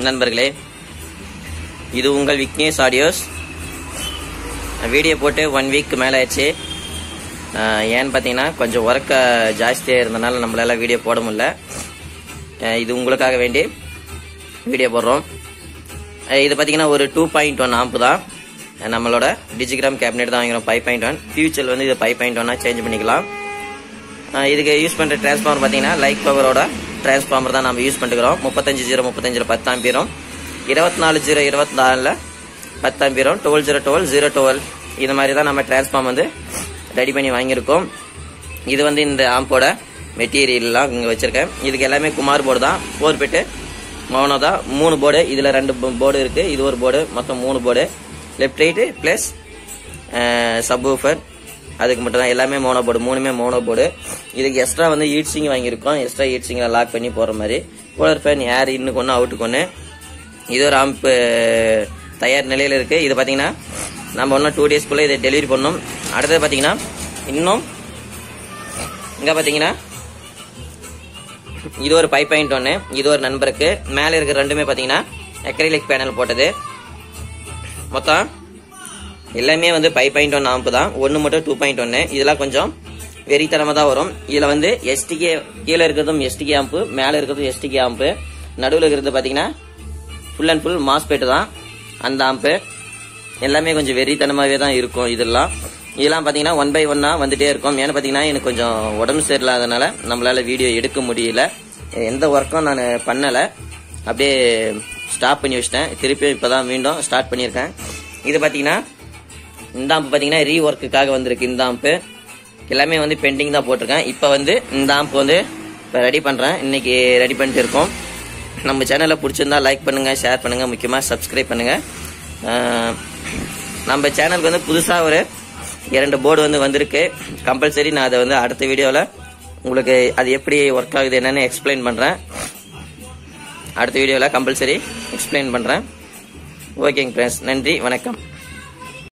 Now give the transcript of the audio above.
வணக்கம் நண்பர்களே, இது உங்கள் விக்னேஷ் ஆடியோஸ். வீடியோ போட்டு 1 வீக் மேலே ஆச்சு. ஏன்னு பார்த்தீங்கன்னா கொஞ்சம் ஒர்க்க ஜாஸ்தியாக இருந்தனால நம்மளால வீடியோ போட முடியல. இது உங்களுக்காக வேண்டி வீடியோ போடுறோம். இது பார்த்தீங்கன்னா ஒரு 2.1 ஆம்ப் தான். நம்மளோட டிஜிகிராம் கேபினெட் தான் வாங்கிறோம் 5.1. ஃபியூச்சர் வந்து இது 5.1 சேஞ்ச் பண்ணிக்கலாம். இதுக்கு யூஸ் பண்ணுற டிரான்ஸ்ஃபார்மர் பார்த்தீங்கன்னா லைட் பவரோட டிரான்ஸ்ஃபார்மர் தான் நம்ம யூஸ் பண்ணிக்கிறோம். 35 10 ஆம்பியரும், 24 10 ஆம்பியரும், 12 இது மாதிரி தான் நம்ம டிரான்ஸ்ஃபார்மர் வந்து ரெடி பண்ணி வாங்கியிருக்கோம். இது வந்து இந்த ஆம்போட மெட்டீரியல்லாம் இங்கே வச்சிருக்கேன். இதுக்கு எல்லாமே குமார் போர்டு தான். 4 பிட்டு மௌனோ தான். 3 போர்டு, இதில் 2 போர்டு இருக்கு. இது ஒரு போர்டு, மொத்தம் 3 board. Left right plus subwoofer, அதுக்கு மட்டும் தான். எல்லாமே மோனோ போர்டு, 3மே மோனோ போர்டு. இதுக்கு எக்ஸ்ட்ரா வந்து ஹீட் சிங் வாங்கியிருக்கோம். எக்ஸ்ட்ரா ஹீட் சிங்கில் லாக் பண்ணி போகிற மாதிரி. கூலர் ஃபேன் ஏர் இன்னுக்கு ஒன்று அவுட்டுக்கு ஒன்று. இது ஒரு ஆம்பு தயார் நிலையில் இருக்குது. இது பார்த்தீங்கன்னா நம்ம இன்னும் 2 டேஸ்க்குள்ளே இதை டெலிவரி பண்ணோம். அடுத்தது பார்த்தீங்கன்னா இன்னும் இங்கே பார்த்தீங்கன்னா இது ஒரு 5.1. இது ஒரு நண்பருக்கு. மேலே இருக்கிற 2மே பார்த்தீங்கன்னா அக்ரிலிக் பேனல் போட்டது. மொத்தம் எல்லாமே வந்து 5.1 ஆம்பு தான். ஒன்று மட்டும் 2.1. இதெல்லாம் கொஞ்சம் வெறித்தனமாக தான் வரும். இதில் வந்து எஸ்டிகே கீழே இருக்கிறதும் எஸ்டிகே ஆம்பு, மேலே இருக்கிறதும் எஸ்டிகே ஆம்பு, நடுவில் இருக்கிறது பார்த்தீங்கன்னா ஃபுல் அண்ட் ஃபுல் மாஸ்பெட்டு தான். அந்த ஆம்பு எல்லாமே கொஞ்சம் வெறித்தனமாகவே தான் இருக்கும். இதெல்லாம் பார்த்தீங்கன்னா 1 by 1 வந்துட்டே இருக்கும். ஏன்னு பார்த்தீங்கன்னா எனக்கு கொஞ்சம் உடம்பு சரியில்லாதனால நம்மளால வீடியோ எடுக்க முடியல. எந்த ஒர்க்கும் நான் பண்ணலை, அப்படியே ஸ்டாப் பண்ணி வச்சிட்டேன். திருப்பியும் இப்போ தான் மீண்டும் ஸ்டார்ட் பண்ணியிருக்கேன். இது பார்த்தீங்கன்னா இந்த ஆம்பு பார்த்தீங்கன்னா ரீ ஒர்க்குக்காக வந்திருக்கு. இந்த ஆம்பு எல்லாமே வந்து பெண்டிங் தான் போட்டிருக்கேன். இப்போ வந்து இந்த ஆம்பு வந்து இப்போ ரெடி பண்ணுறேன். இன்னைக்கு ரெடி பண்ணிட்டு இருக்கோம். நம்ம சேனலில் பிடிச்சிருந்தா லைக் பண்ணுங்கள், ஷேர் பண்ணுங்கள், முக்கியமாக சப்ஸ்கிரைப் பண்ணுங்கள். நம்ம சேனலுக்கு வந்து புதுசாக ஒரு 2 போர்டு வந்து வந்திருக்கு. கம்பல்சரி நான் அதை வந்து அடுத்த வீடியோவில் உங்களுக்கு அது எப்படி ஒர்க் ஆகுது என்னன்னு எக்ஸ்பிளைன் பண்ணுறேன். அடுத்த வீடியோவில் கம்பல்சரி எக்ஸ்பிளைன் பண்ணுறேன். ஓகேங்க ஃப்ரெண்ட்ஸ், நன்றி, வணக்கம்.